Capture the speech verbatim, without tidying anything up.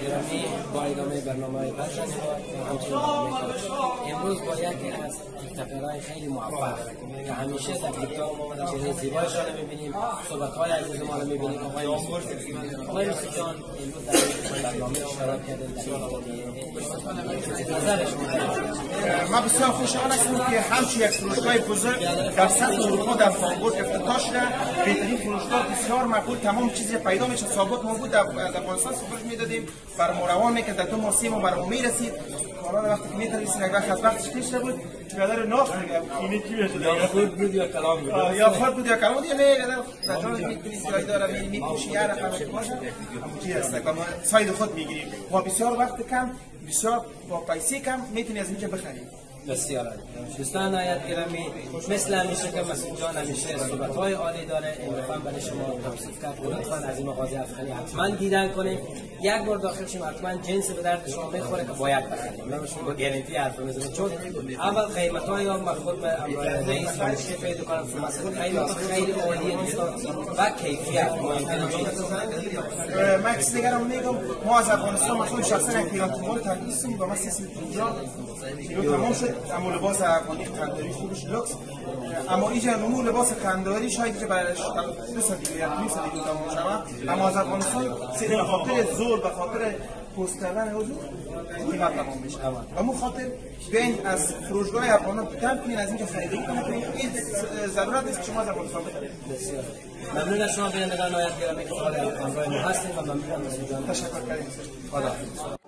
گرامی با ادامه برنامه برشان همچنین امروز با یکی از تیکتاکرهای خیلی موفق که همیشه در تیکتاک چهره زیبایشان رو می‌بینیم، صحبت‌های عزیز ما رو می‌بینیم. آقای موسیقی آقای موسیقی جان امروز در برنامه اشتراک کردن در نظرش ما بسیار خوشحال هستیم که همچین یک فروشگاه بزرگ در سطح اروپا در فرانکفورت افتتاح شده. بهترین فروشگاه بسیار مقبول، تمام چیزی پیدا میشه. سابق ما بود در افغانستان سفارش میدادیم، بر ما روان میکرد، در دو ماه سه ماه برام میرسید. حالا وقتی که میتونستیم یک وقت از وقتش پیش بود برادر ناخ اینی کی میشه یا خود بود یا کلام بود یا خود بود یا کلام بود. نه در جان میتونید جای داره میپوشی یا رقم باشه چی هست که ما ساید خود میگیریم. با بسیار وقت کم، بسیار با پیسه کم میتونی از اینجا بخرید. بسیار عالی. دوستان آیت گرامی، مثل همیشه که مسعود جان همیشه صحبت‌های عالی داره، این دفعه برای شما توصیف کرد. لطفاً از این مغازه افغانی حتما دیدن کنید. یک بار داخل شیم حتما جنس به درد شما میخوره که باید بخرید. من شما با گارانتی حرف میزنم، چون اول قیمت‌های هم خود به رئیس همیشه به دکان مسعود قیمت خیلی عالیه دوستان و کیفیت مهمترین چیز. من کسی دیگه رو میگم، ما از افغانستان مثلا شخصا یک پیراتوال تدریسیم با ما سیستم اینجا تمام شد. اما لباس افغانی قنداری خوبش لوکس، اما اینجا نمو لباس قنداری شاید که برای دو سال دیگه یا نیم سال دیگه تمام شود. اما از افغانستان صرف به خاطر زور، به خاطر پست کردن حضور قیمت تمام میشه. و مو خاطر بین از فروشگاه افغانان کم کنین، از اینجا خریداری کنین. این ضرورت است که شما از افغانستان بخرید. بسیار ممنون از شما بینندگان آیت گرامی که همراه ما هستید و ممنونم از شما. تشکر کردیم. خدا